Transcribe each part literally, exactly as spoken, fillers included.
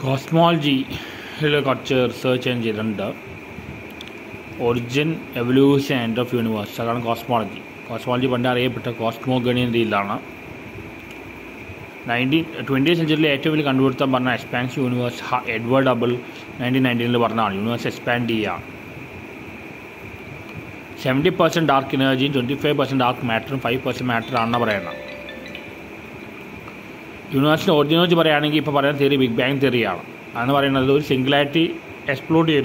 cosmology കുറച്ച് research ഞാൻ ചെയ്തിട്ടുണ്ട്. Origin, evolution, end of universe, അതാണ് കോസ്മോളജി. കോസ്മോളജി പണ്ട് അറിയപ്പെട്ട കോസ്മോഗണി എന്ന രീതിയിലാണ്. നയൻറ്റീൻ ട്വൻറ്റി സെഞ്ചുറിയിലെ ഏറ്റവും വലിയ കണ്ടുപിടുത്തം പറഞ്ഞ expansion universe Edward Hubble nineteen നയൻറ്റീനിൽ പറഞ്ഞതാണ്. യൂണിവേഴ്സ് എക്സ്പാൻഡ് ചെയ്യുക, സെവൻറ്റി പെർസെൻറ്റ് ഡാർക്ക് എനർജിയും ട്വൻറ്റി ഫൈവ് പെർസെൻറ്റ് ഡാർക്ക് മാറ്ററും ഫൈവ് പെർസെൻറ്റ് മാറ്റർ ആണെന്ന് പറയണം. യൂണിവേഴ്സിൻ്റെ ഒറിജിനെ വെച്ച് പറയുകയാണെങ്കിൽ ഇപ്പോൾ പറയുന്ന തിയറി ബിഗ് ബാങ് തിയറിയാണ്. അതെന്ന് പറയുന്നത് ഒരു സിംഗുലാരിറ്റി എക്സ്പ്ലോഡ് ചെയ്തു.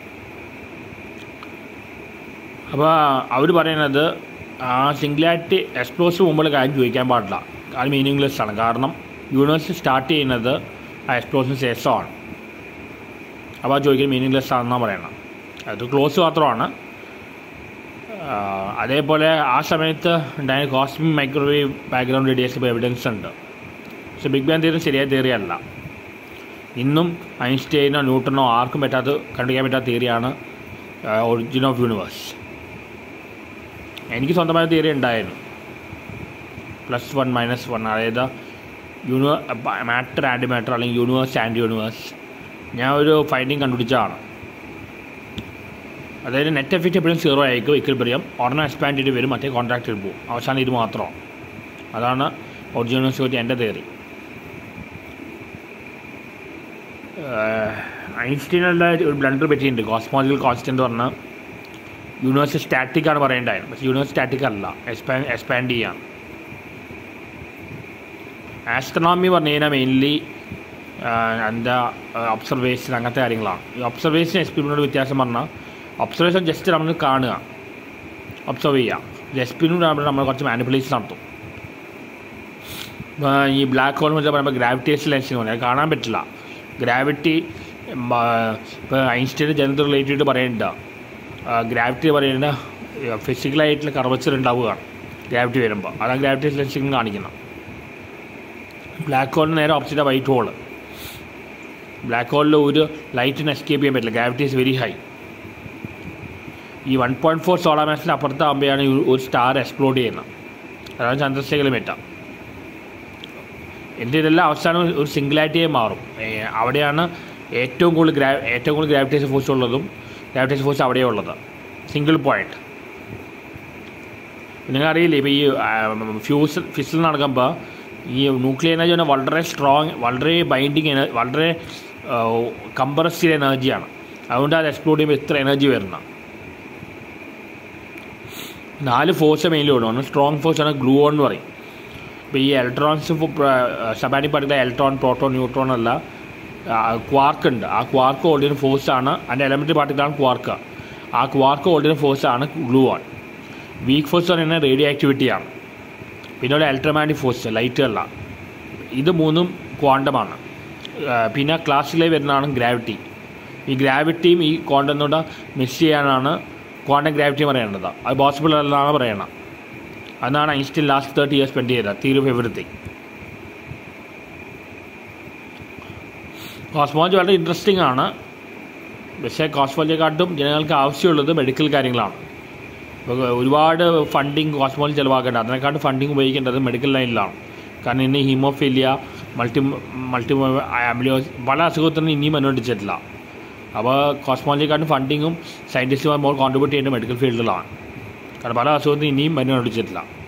അപ്പോൾ അവർ പറയുന്നത് ആ സിംഗുലാരിറ്റി എക്സ്പ്ലോസിന് മുമ്പുള്ള കാര്യം ചോദിക്കാൻ പാടില്ല, അത് മീനിങ്ലെസ് ആണ്. കാരണം യൂണിവേഴ്സ് സ്റ്റാർട്ട് ചെയ്യുന്നത് ആ എക്സ്പ്ലോഷന് ശേഷമാണ്. അപ്പോൾ അത് ചോദിക്കാൻ മീനിങ്ലെസ് ആണെന്നാണ് പറയണം. അത് ക്ലോസ് മാത്രമാണ്. അതേപോലെ ആ സമയത്ത് ഉണ്ടായ കോസ്മിക് മൈക്രോവേവ് ബാക്ക്ഗ്രൗണ്ട് റേഡിയേഷൻ ഇപ്പോൾ എവിഡൻസ് ഉണ്ട്. പക്ഷേ ബിഗ് ബാങ് തിയറി ശരിയായ തിയറി അല്ല. ഇന്നും ഐൻസ്റ്റൈനോ ന്യൂട്ടനോ ആർക്കും പറ്റാത്ത കണ്ടുപിടിക്കാൻ പറ്റാത്ത തിയറിയാണ് ഒറിജിൻ ഓഫ് യൂണിവേഴ്സ്. എനിക്ക് സ്വന്തമായ തിയറി ഉണ്ടായിരുന്നു, പ്ലസ് വൺ മൈനസ് വൺ, അതായത് യൂണിവേ മാറ്റർ ആൻറ്റി മാറ്റർ അല്ലെങ്കിൽ യൂണിവേഴ്സ് ആൻറ്റി യൂണിവേഴ്സ്. ഞാൻ ഒരു ഫൈൻഡിങ് കണ്ടുപിടിച്ചതാണ്. അതായത് നെറ്റ് എഫക്റ്റ് എപ്പോഴും സീറോ ആയിരിക്കും. ഇക്വിലിബ്രിയം ഒരെണ്ണം എക്സ്പാൻഡ് ചെയ്ത് വരും, മറ്റേ കോൺട്രാക്റ്റിൽ പോകും. അവസാനം ഇത് മാത്രമാണ്. അതാണ് ഒറിജിൻ യൂണിവേഴ്സിനെ പറ്റി എൻ്റെ തിയറി. ഐൻസ്റ്റൈനുള്ള ഒരു ബ്ലണ്ടർ പറ്റിയിട്ടുണ്ട്. കോസ്മോളജിക്കൽ കോൺസ്റ്റൻറ്റ് പറഞ്ഞാൽ യൂണിവേഴ്സ് സ്റ്റാറ്റിക്കാണ് പറയേണ്ടായിരുന്നു. പക്ഷേ യൂണിവേഴ്സ് സ്റ്റാറ്റിക് അല്ല, എക്സ്പാൻഡ് എക്സ്പാൻഡ് ചെയ്യാം. ആസ്ട്രോണോമി പറഞ്ഞു കഴിഞ്ഞാൽ മെയിൻലി എന്താ ഒബ്സർവേഷൻ അങ്ങനത്തെ കാര്യങ്ങളാണ്. ഈ ഒബ്സർവേഷൻ എക്സ്പെരിമെൻറ്റോട് വ്യത്യാസം പറഞ്ഞാൽ ഒബ്സർവേഷൻ ജസ്റ്റ് നമ്മൾ കാണുക, ഒബ്സർവ് ചെയ്യുക. എക്സ്പെരിമെൻറ്റ് ആകുമ്പോൾ നമ്മൾ കുറച്ച് മാനിപ്പുലേഷൻ നടത്തും. ഈ ബ്ലാക്ക് ഹോൾ എന്ന് പറയുമ്പോൾ ഗ്രാവിറ്റേഷൻ ലെൻസിന് പോലെ കാണാൻ പറ്റില്ല. ഗ്രാവിറ്റി ഇപ്പോൾ ഐൻസ്റ്റൈൻ്റെ ജനറൽ റിലേറ്റീവ് പറയുന്നുണ്ട്, ഗ്രാവിറ്റി പറയുന്നത് ഫിസിക്കലായിട്ടുള്ള കർവച്ചർ ഉണ്ടാവുകയാണ് ഗ്രാവിറ്റി വരുമ്പോൾ. അതാണ് ഗ്രാവിറ്റേഷൻ ലെൻസിങ് കാണിക്കുന്നത്. ബ്ലാക്ക് ഹോളിന് നേരെ ഓപ്പോസിറ്റ് വൈറ്റ് ഹോള്. ബ്ലാക്ക് ഹോളിൽ ഒരു ലൈറ്റിന് എസ്കേപ്പ് ചെയ്യാൻ പറ്റില്ല, ഗ്രാവിറ്റി ഈസ് വെരി ഹൈ. ഈ വൺ പോയിൻറ്റ് ഫോർ സോളാർ മാസിന് അപ്പുറത്താകുമ്പോഴാണ് ഒരു സ്റ്റാർ എക്സ്പ്ലോഡ് ചെയ്യുന്നത്. അതാണ് ചന്ദ്രശേഖര മെറ്റ. എൻ്റെ ഇതെല്ലാം അവസാനം ഒരു സിംഗുലാരിറ്റിയായി മാറും. അവിടെയാണ് ഏറ്റവും കൂടുതൽ ഗ്രാ ഏറ്റവും കൂടുതൽ ഗ്രാവിറ്റേഷൻ ഫോഴ്സ് ഉള്ളതും ഗ്രാവിറ്റേഷൻ ഫോഴ്സ് അവിടെയാണ് ഉള്ളത്, സിംഗിൾ പോയിൻറ്റ്. നിങ്ങൾക്കറിയില്ലേ, ഇപ്പോൾ ഈ ഫ്യൂസ് ഫിസിൽ നടക്കുമ്പോൾ ഈ ന്യൂക്ലിയർ എനർജി പറഞ്ഞാൽ വളരെ സ്ട്രോങ്, വളരെ ബൈൻഡിങ് എനർജി, വളരെ കംപ്രസ് ചെയ്ത എനർജിയാണ്. അതുകൊണ്ട് അത് എക്സ്പ്ലോഡ് ചെയ്യുമ്പോൾ ഇത്ര എനർജി വരുന്ന നാല് ഫോഴ്സ് മെയിൻലി ഉള്ളൂ. ഒന്ന് സ്ട്രോങ് ഫോഴ്സാണ്, ഗ്ലൂ ഓൺ എന്ന് പറയും. ഇപ്പോൾ ഈ electrons subatomic particle electron, proton, neutron അല്ല, ക്വാർക്ക് ഉണ്ട്. ആ ക്വാർക്ക് ഹോൾഡ് ചെയ്യുന്ന ഫോഴ്സാണ്, അതിൻ്റെ എലമെൻ്ററി പാർട്ടിക്കിളാണ് ക്വാർക്ക്. ആ ക്വാർക്ക് ഹോൾഡ് ചെയ്യുന്ന ഫോഴ്സാണ് ഗ്ലൂ ഓൺ. വീക്ക് ഫോഴ്സ് പറയുന്നത് റേഡിയോ ആക്ടിവിറ്റിയാണ്. പിന്നെ ഒരു ഇലക്ട്രോമാഗ്നറ്റിക് ഫോഴ്സ്, ലൈറ്റ് അല്ല. ഇത് മൂന്നും ക്വാണ്ടമാണ്. പിന്നെ ക്ലാസിലേക്ക് വരുന്നതാണ് ഗ്രാവിറ്റി. ഈ ഗ്രാവിറ്റിയും ഈ ക്വാണ്ടത്തിനോട് മിക്സ് ചെയ്യാനാണ് ക്വാണ്ടം ഗ്രാവിറ്റി പറയേണ്ടത്. അത് പോസിബിൾ അല്ലെന്നാണ് പറയണം. അതാണ് Einstein last thirty years spend ചെയ്തത്, തിയറി ഓഫ് എവറിത്തിങ്. കോസ്മോളജി വളരെ ഇൻട്രസ്റ്റിംഗ് ആണ്. പക്ഷേ കോസ്മോളജിയെക്കാട്ടും ജനങ്ങൾക്ക് ആവശ്യമുള്ളത് മെഡിക്കൽ കാര്യങ്ങളാണ്. ഇപ്പോൾ ഒരുപാട് ഫണ്ടിങ് കോസ്മോളജി ചിലവാക്കേണ്ടത്, അതിനെക്കാട്ടും ഫണ്ടിങ് ഉപയോഗിക്കേണ്ടത് മെഡിക്കൽ ലൈനിലാണ്. കാരണം ഇന്ന് ഹീമോഫീലിയ, മൾട്ടി മൾട്ടി ആംബുലോസ് പല അസുഖത്തിനും ഇനിയും അനുവദിച്ചിട്ടില്ല. അപ്പോൾ കോസ്മോളജിക്കാട്ടും ഫണ്ടിങ്ങും സയൻറ്റിസ്റ്റുമാർ മോർ കോൺട്രിബ്യൂട്ട് ചെയ്യേണ്ട മെഡിക്കൽ ഫീൽഡിലാണ്. കാരണം പല അസുഖത്തിനും ഇനിയും അനുവദിച്ചിട്ടില്ല.